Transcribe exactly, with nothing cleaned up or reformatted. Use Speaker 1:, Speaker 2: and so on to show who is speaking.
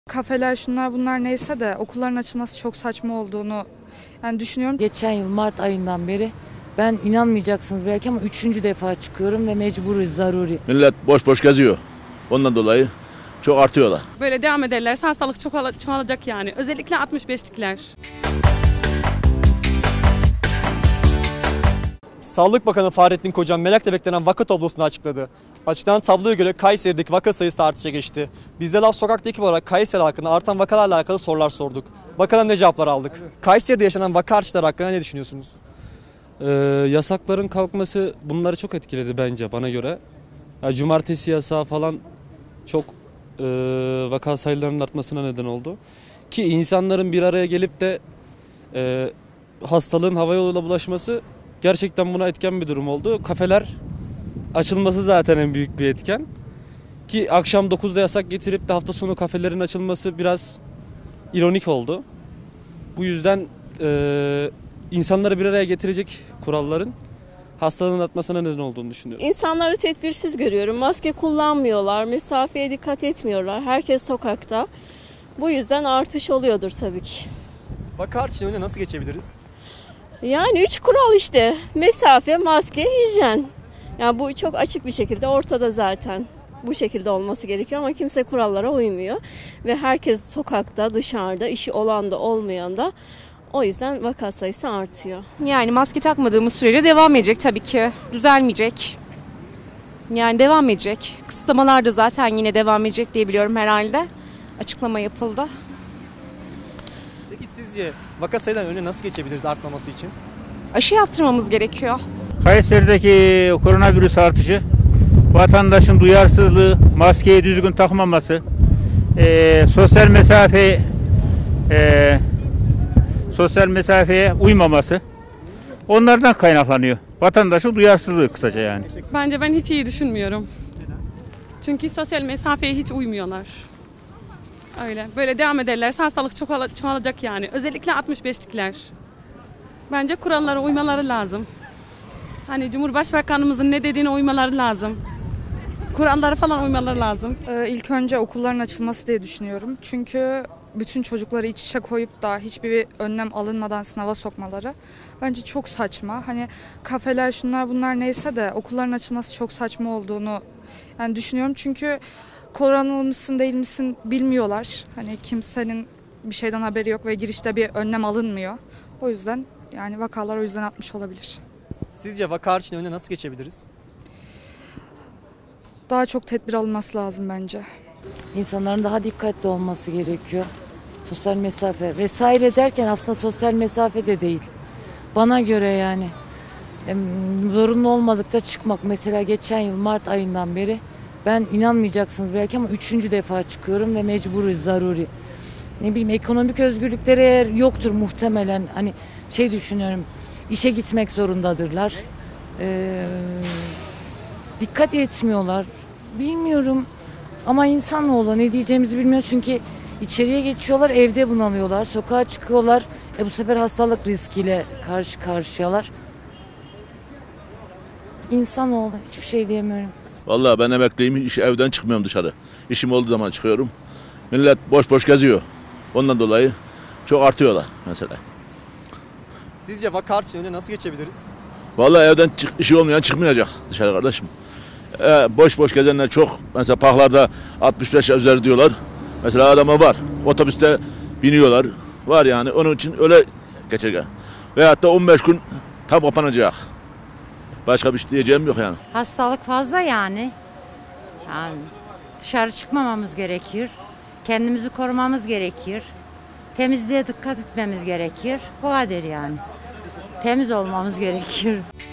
Speaker 1: Kafeler, şunlar bunlar neyse de okulların açılması çok saçma olduğunu yani düşünüyorum.
Speaker 2: Geçen yıl Mart ayından beri ben inanmayacaksınız belki ama üçüncü defa çıkıyorum ve mecburi, zaruri.
Speaker 3: Millet boş boş geziyor. Ondan dolayı çok artıyorlar.
Speaker 4: Böyle devam ederlerse hastalık çok çoğalacak yani. Özellikle altmış beşlikler.
Speaker 5: Sağlık Bakanı Fahrettin Koca merakla beklenen vaka tablosunu açıkladı. Açıklanan tabloya göre Kayseri'deki vaka sayısı artışa geçti. Biz de Laf Sokak'ta ekip olarak Kayseri halkına artan vakalarla alakalı sorular sorduk. Bakalım ne cevaplar aldık. Kayseri'de yaşanan vaka artışları hakkında ne düşünüyorsunuz?
Speaker 6: Ee, yasakların kalkması bunları çok etkiledi bence bana göre. Ya, cumartesi yasağı falan çok e, vaka sayılarının artmasına neden oldu. Ki insanların bir araya gelip de e, hastalığın hava yoluyla bulaşması gerçekten buna etken bir durum oldu. Kafeler açılması zaten en büyük bir etken. Ki akşam dokuzda yasak getirip de hafta sonu kafelerin açılması biraz ironik oldu. Bu yüzden e, insanları bir araya getirecek kuralların hastalığın artmasına neden olduğunu düşünüyorum.
Speaker 7: İnsanları tedbirsiz görüyorum. Maske kullanmıyorlar, mesafeye dikkat etmiyorlar. Herkes sokakta. Bu yüzden artış oluyordur tabii ki.
Speaker 5: Vaka artışının önüne nasıl geçebiliriz?
Speaker 7: Yani üç kural işte. Mesafe, maske, hijyen. Yani bu çok açık bir şekilde ortada zaten. Bu şekilde olması gerekiyor ama kimse kurallara uymuyor. Ve herkes sokakta, dışarıda, işi olan da olmayan da. O yüzden vaka sayısı artıyor.
Speaker 8: Yani maske takmadığımız sürece devam edecek tabii ki. Düzelmeyecek. Yani devam edecek. Kısıtlamalar da zaten yine devam edecek diye biliyorum herhalde. Açıklama yapıldı.
Speaker 5: Peki sizce vaka sayılarının önüne nasıl geçebiliriz artmaması için?
Speaker 8: Aşı yaptırmamız gerekiyor.
Speaker 9: Kayseri'deki koronavirüs artışı, vatandaşın duyarsızlığı, maskeyi düzgün takmaması, e, sosyal mesafe e, sosyal mesafeye uymaması onlardan kaynaklanıyor. Vatandaşın duyarsızlığı kısaca yani.
Speaker 4: Bence ben hiç iyi düşünmüyorum. Çünkü sosyal mesafeye hiç uymuyorlar. Öyle. Böyle devam ederlerse hastalık çok çoğalacak yani. Özellikle altmış beşlikler. Bence kurallara uymaları lazım. Hani Cumhurbaşkanımızın ne dediğine uymaları lazım. Kurallara falan uymaları lazım.
Speaker 1: Ee, ilk önce okulların açılması diye düşünüyorum. Çünkü bütün çocukları iç içe koyup da hiçbir önlem alınmadan sınava sokmaları bence çok saçma. Hani kafeler, şunlar bunlar neyse de okulların açılması çok saçma olduğunu yani düşünüyorum. Çünkü koronalı mısın değil misin bilmiyorlar. Hani kimsenin bir şeyden haberi yok ve girişte bir önlem alınmıyor. O yüzden yani vakalar o yüzden artmış olabilir.
Speaker 5: Sizce vaka artışının önüne nasıl geçebiliriz?
Speaker 1: Daha çok tedbir alınması lazım bence.
Speaker 2: İnsanların daha dikkatli olması gerekiyor. Sosyal mesafe vesaire derken aslında sosyal mesafe de değil. Bana göre yani zorunlu olmadıkça çıkmak. Mesela geçen yıl Mart ayından beri ben inanmayacaksınız belki ama üçüncü defa çıkıyorum ve mecburi, zaruri. Ne bileyim ekonomik özgürlükleri eğer yoktur muhtemelen. Hani şey düşünüyorum, işe gitmek zorundadırlar. Ee, dikkat etmiyorlar. Bilmiyorum ama insanoğlu ne diyeceğimizi bilmiyor çünkü içeriye geçiyorlar, evde bunalıyorlar, sokağa çıkıyorlar. E bu sefer hastalık riskiyle karşı karşıyalar. İnsanoğlu, hiçbir şey diyemiyorum.
Speaker 3: Vallahi ben emekliyim, iş, evden çıkmıyorum dışarı. İşim olduğu zaman çıkıyorum. Millet boş boş geziyor. Ondan dolayı çok artıyorlar mesela.
Speaker 5: Sizce vaka artışının önüne nasıl geçebiliriz?
Speaker 3: Vallahi evden çık, işi olmayan çıkmayacak dışarı kardeşim. Ee, boş boş gezenler çok. Mesela parklarda altmış beş üzeri diyorlar. Mesela adama var. Otobüste biniyorlar. Var yani onun için öyle geçecek. Veyahut da on beş gün tam kapanacak. Başka bir şey diyeceğim yok yani.
Speaker 10: Hastalık fazla yani. Yani dışarı çıkmamamız gerekir. Kendimizi korumamız gerekir. Temizliğe dikkat etmemiz gerekir. Bu kadar yani. Temiz olmamız gerekir.